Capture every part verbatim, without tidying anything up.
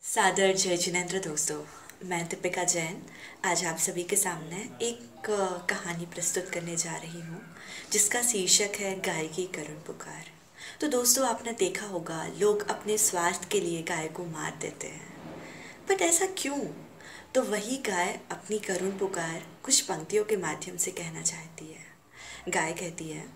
सादर जय जिनेंद्र दोस्तों, मैं दीपिका जैन आज आप सभी के सामने एक अ, कहानी प्रस्तुत करने जा रही हूँ जिसका शीर्षक है गाय की करुण पुकार। तो दोस्तों, आपने देखा होगा लोग अपने स्वार्थ के लिए गाय को मार देते हैं, बट ऐसा क्यों? तो वही गाय अपनी करुण पुकार कुछ पंक्तियों के माध्यम से कहना चाहती है। गाय कहती है,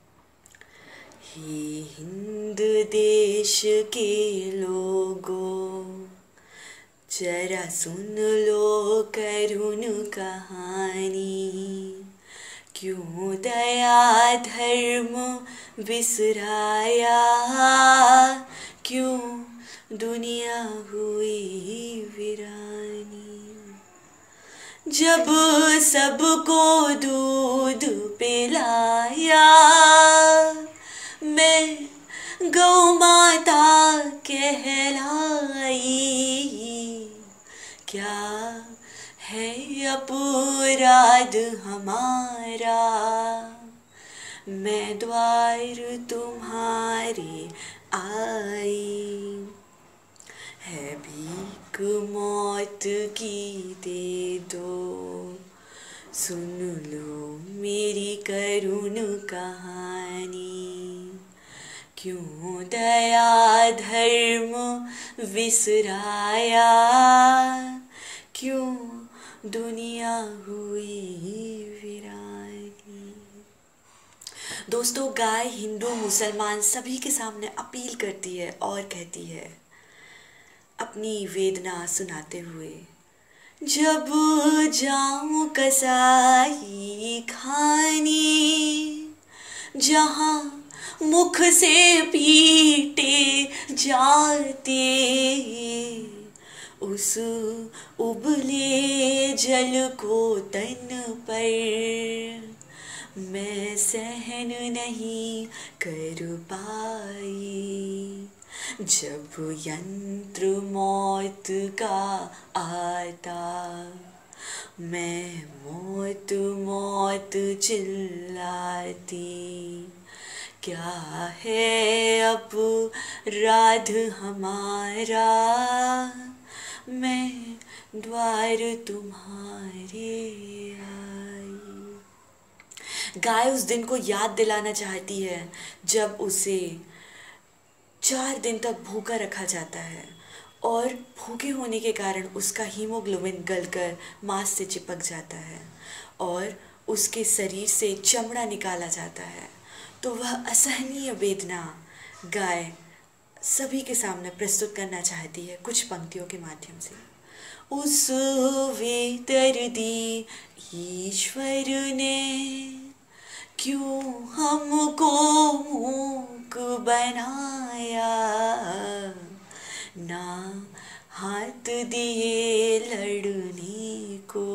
हे हिंद देश के लोगों, जरा सुन लो करुण कहानी। क्यों दया धर्म बिसराया, क्यों दुनिया हुई वीरानी। जब सबको दूध पिलाया, मैं गौ माता कहलाई। क्या है अपराध हमारा, मैं द्वार तुम्हारे आई। है भीख मौत की दे दो, सुन लो मेरी करुण कहानी। क्यों दया धर्म विसराया, क्यों दुनिया हुई वीरानी। दोस्तों, गाय हिंदू मुसलमान सभी के सामने अपील करती है और कहती है अपनी वेदना सुनाते हुए, जब जाऊं कसाई खानी, जहाँ मुख से पीटे जाते, उस उबले जल को तन पर मैं सहन नहीं कर पाई। जब यंत्र मौत का आता, मैं मौत मौत चिल्लाती। क्या है अपराध हमारा, मैं द्वार तुम्हारे आई। गाय उस दिन को याद दिलाना चाहती है जब उसे चार दिन तक भूखा रखा जाता है और भूखे होने के कारण उसका हीमोग्लोबिन गलकर मांस से चिपक जाता है और उसके शरीर से चमड़ा निकाला जाता है। तो वह असहनीय वेदना गाय सभी के सामने प्रस्तुत करना चाहती है कुछ पंक्तियों के माध्यम से। उस बेदर्दी ईश्वर ने क्यों हमको मूक बनाया, ना हाथ दिए लड़ने को,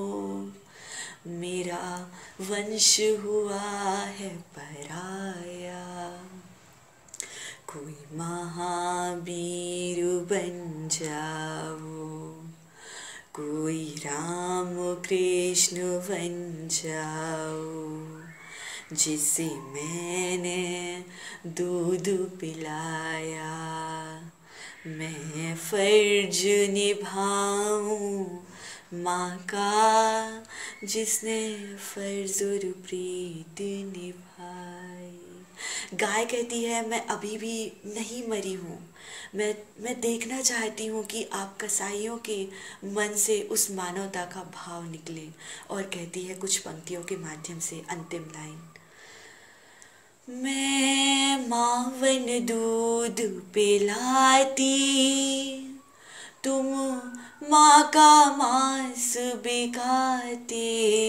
मेरा वंश हुआ है पराया। कोई महावीर बन जाओ, कोई राम कृष्ण बन जाओ, जिसे मैंने दूध पिलाया। मैं फर्ज निभाऊं माँ का, जिसने फर्ज और प्रीत निभाई। गाय कहती है, मैं अभी भी नहीं मरी हूँ। मैं मैं देखना चाहती हूँ कि आप कसाईयों के मन से उस मानवता का भाव निकले। और कहती है कुछ पंक्तियों के माध्यम से अंतिम लाइन, मैं मावन दूध पिलाती, तुम माँ का मांस बिकाते,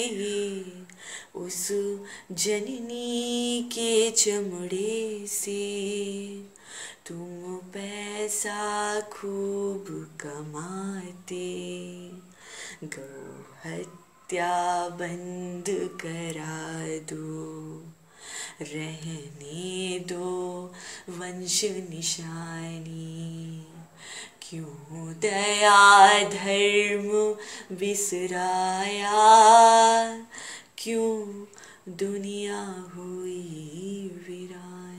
उस जननी के चमड़े से तुम पैसा खूब कमाते। गौ हत्या बंद करा दो, रहने दो वंश निशानी। क्यों दया धर्म बिसराया, क्यों दुनिया हुई वीरानी।